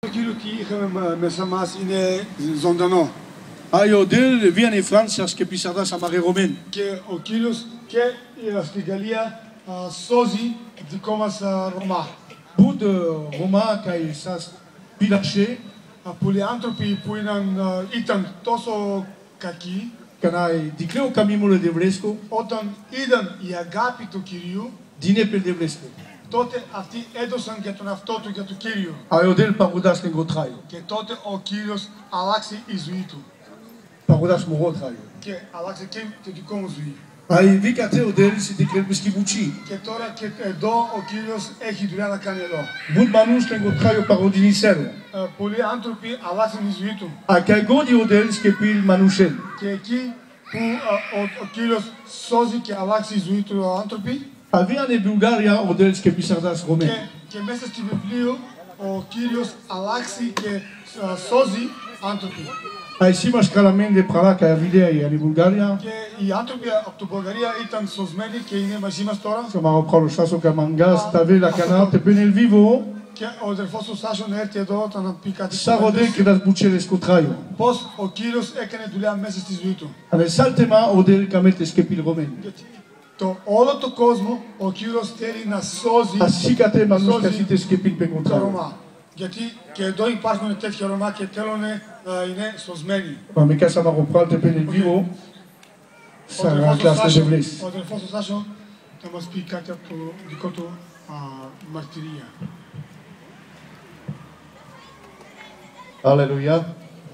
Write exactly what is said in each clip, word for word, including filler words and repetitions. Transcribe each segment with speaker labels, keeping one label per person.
Speaker 1: Κύριο τι είχαμε μέσα μας είναι ζωντανό.
Speaker 2: Aí o dele viene França και πισαδάς αμαγεγωμένοι.
Speaker 1: Και ο Κύριος και στην Γαλλία σώζει δικό μας Ρωμά.
Speaker 2: Beaucoup de Romains qui σας πιλαξέ,
Speaker 1: Πολλοί άνθρωποι που ήταν τόσο κακοί,
Speaker 2: κανάει δικλέω καμίμουλε δευλέσκο,
Speaker 1: όταν είδαν η αγάπη του Κυρίου,
Speaker 2: δίνε περ δευλέσκο.
Speaker 1: τότε αυτοί έδωσαν για τον αυτό του, για τον Κύριο.
Speaker 2: Aí o dele παγουδάς λεγγοτράιο.
Speaker 1: Και τότε ο Κύριος αλλάξει η ζωή του.
Speaker 2: Παγουδάς μογότραιο.
Speaker 1: Και αλλάξει και τη δικό μου ζωή.
Speaker 2: Aí βήκατε ο dele σε δικλέω σκυβουτσί.
Speaker 1: Και τώρα και εδώ ο Κύριος έχει δουλειά να κάνει εδώ.
Speaker 2: Μπουν μανούς λεγγοτράιο παγουδινισέρο.
Speaker 1: Πολλοί άνθρωποι αλλάξαν τη ζωή του.
Speaker 2: Α και γόνι ο dele και πιλ μανουσέλ.
Speaker 1: Και εκεί που ο, ο Κύριος σώζει και αλλάξει η ζωή του άνθρωποι.
Speaker 2: Αβίανε Βουλγάρια ο dele και πισαδάς Ρωμένοι.
Speaker 1: Και, και μέσα στη βιβλίο ο Κύριος αλλάξει και σώζει άνθρωποι.
Speaker 2: Aí σήμας καλαμέντε πραλάκα αβιδέα η Βουλγάρια.
Speaker 1: Και οι άνθρωποι από την Βουλγαρία ήταν σωσμένοι και είναι μαζί μας τώρα.
Speaker 2: Sama reprend le chasso Kamanga, t'avais la canard, te penel vivo.
Speaker 1: Και ο αδερφός του Σάσον έρθει εδώ όταν να πει κάτι.
Speaker 2: Sarode que das bucheles contraio.
Speaker 1: Πώς ο Κύριος έκανε δουλειά μέσα στη ζωή του.
Speaker 2: Ale saltema o del kametes και πιλ Ρωμένοι.
Speaker 1: Το όλο το κόσμο ο Κύριος θέλει να σώζει
Speaker 2: Ασίκατε μανούς κασίτες και πιλ
Speaker 1: τα
Speaker 2: πεκοντράιο.
Speaker 1: Ρωμά. Γιατί και εδώ υπάρχουν τέτοια Ρωμά και θέλουν να είναι σωσμένοι.
Speaker 2: Μα με κάσα μαγοπράλ te penel vivo. Σαν κλάστε de βλές.
Speaker 1: Ο αδερφός του Σάσον θα μας πει κάτι από το δικό του μαρτυρία.
Speaker 3: Aleluia.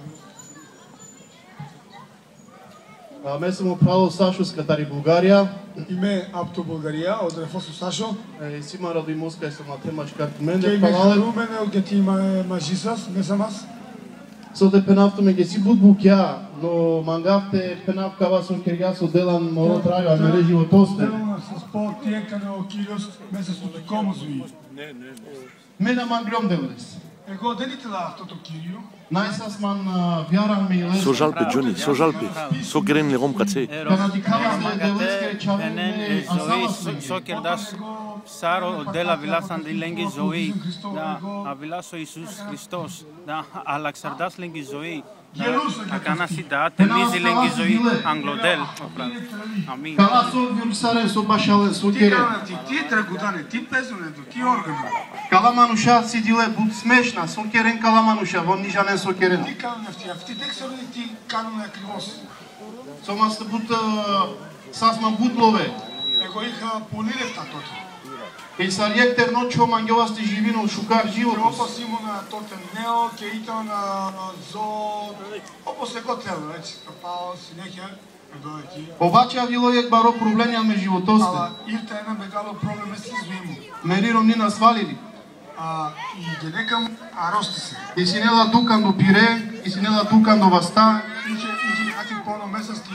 Speaker 3: Ме съм оправил Сашо с Катари, България.
Speaker 1: Είμαι από την Βουλγαρία, ο αδερφός του Σάσο.
Speaker 3: И си ма ради мозка и съм на тема шкарт
Speaker 1: Και
Speaker 3: мен.
Speaker 1: είμαι χαρούμενο γιατί είμαι μαζί σας, μέσα μας.
Speaker 3: Со те пенавто ме ги си буд букя, но мангавте пенав кава со кирга со делан моро траю, а мене животосте.
Speaker 1: Θέλω να σας πω τι έκανε ο Κύριος μέσα στο δικό μου ζωή.
Speaker 3: Мене манглом девлес.
Speaker 1: Εγώ δεν ήθελα αυτό το Κύριο.
Speaker 3: Най-сас ман вярам ми лес.
Speaker 4: Со жалпе, Джони, со жалпе. Со грен легом каце.
Speaker 3: Канади кавам девлес ке чавен ме асавас.
Speaker 5: Soccer das Saro della vilasan di lengi ζωή, da avilaso Ιησούς Χριστός, da alaxardas lengi ζωή, da kanasi da temizi lengi ζωή, Αγγλοντέλ. Αμήν.
Speaker 3: Καλά со вирусаре со башале со
Speaker 1: Τι
Speaker 3: кере.
Speaker 1: κάνουν αυτοί, τι τραγουδάνε, τι παίζουν εδώ, τι όργανο.
Speaker 3: Кала мануша си диле буд смешна, со керен кала мануша, вон нижанен со керен.
Speaker 1: Τι κάνουν αυτοί, αυτοί δεν ξέρουν τι κάνουν ακριβώς.
Speaker 3: Со маста буд сас ман буд лове.
Speaker 1: Εγώ είχα πολύ λεφτά τότε.
Speaker 3: И сарјек терно чо мангјова сте живино шукар
Speaker 1: Και
Speaker 3: живот.
Speaker 1: όπως ήμουν τότε νέο και ήταν να ζω όπως εγώ θέλω, έτσι, θα πάω συνέχεια εδώ εκεί.
Speaker 3: Обаче авилојек баро проблеми ме животосте.
Speaker 1: Αλλά ήρθε ένα μεγάλο πρόβλημα στη ζωή μου.
Speaker 3: Мериром ни насвалили.
Speaker 1: Α, η γυναίκα μου αρρώστησε.
Speaker 3: И синела дукан до пире, и синела дукан до васта.
Speaker 1: Είχε, είχε κάτι πόνο μέσα στη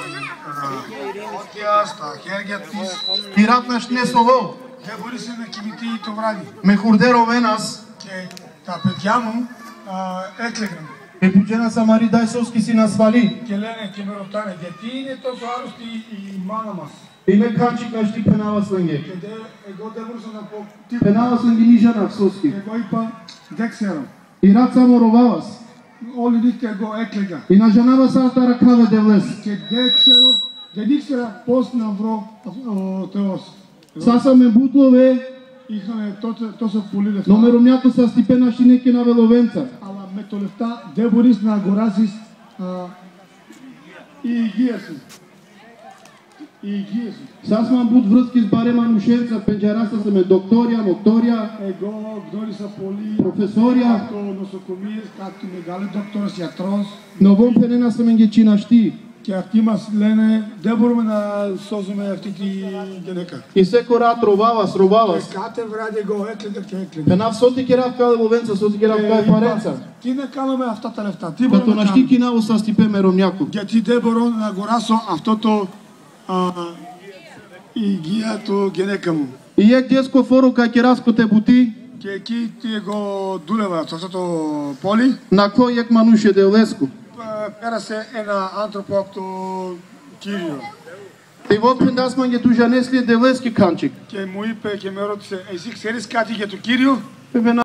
Speaker 1: πόδια, στα χέρια της.
Speaker 3: И ратнаш не сово.
Speaker 1: Δεν μπορούσε να κοιμηθεί το βράδυ.
Speaker 3: Ме хурдеро венас.
Speaker 1: Και τα παιδιά μου α, έκλαιγαν.
Speaker 3: И пуџена Самари дај соски си насвали.
Speaker 1: Και λένε και με ρωτάνε γιατί είναι τόσο άρρωστη η μάνα μας.
Speaker 3: И ме канчик нашти пенава сленге.
Speaker 1: Και δε, εγώ δεν μπορούσα να πω τι.
Speaker 3: Пенава сленги нижана соски.
Speaker 1: Εγώ είπα δεν ξέρω.
Speaker 3: И рат само ровавас.
Speaker 1: Όλη νύχτα εγώ έκλαιγα.
Speaker 3: И на жанава сарта ракаве девлес.
Speaker 1: Και δεν ξέρω, δεν ήξερα πώς να βρω ο Θεός.
Speaker 3: Саса ме бутлове,
Speaker 1: Είχαμε τότε τόσο πολύ λεφτά.
Speaker 3: но меромјато са стипена шинеке на веловенца.
Speaker 1: Αλλά με το λεφτά δεν μπορείς να αγοράσεις α, η υγεία σου. Η υγεία σου.
Speaker 3: Сас ман бут врски с баре манушенца, пенџераста се ме докторија, мокторија,
Speaker 1: Εγώ γνώρισα πολύ
Speaker 3: професорија,
Speaker 1: από νοσοκομείες, κάτι μεγάλο δόκτωρας, γιατρός.
Speaker 3: но вон пенена се ме ги чинашти.
Speaker 1: Και αυτοί μας λένε δεν μπορούμε να σώσουμε αυτή τη γυναίκα.
Speaker 3: И секој рат ровавас,
Speaker 1: Και
Speaker 3: ровавас.
Speaker 1: κάθε βράδυ εγώ έκλαιγα και έκλαιγα.
Speaker 3: Пенав соти ке рав каде веловенца, соти ке рав
Speaker 1: Και
Speaker 3: каде
Speaker 1: είπα,
Speaker 3: паренца.
Speaker 1: τι να κάνουμε αυτά τα λεφτά, τι
Speaker 3: Като
Speaker 1: μπορούμε να
Speaker 3: нашти
Speaker 1: κάνουμε.
Speaker 3: кинаво са стипе меромјако.
Speaker 1: Γιατί δεν μπορώ να αγοράσω αυτό το α, η υγεία του γυναίκα μου.
Speaker 3: И ек деско форо кај ке раскоте бути,
Speaker 1: Και εκεί τι εγώ δούλευα σε αυτό το πόλι.
Speaker 3: на кој ек мануше девлеско.
Speaker 1: ε, Πέρασε ένα άνθρωπο από το Κύριο.
Speaker 3: И вот пендас ман ге тужанесли девлески канчик.
Speaker 1: Και μου είπε και με ρώτησε, εσύ ξέρεις κάτι για το Κύριο?
Speaker 3: Певена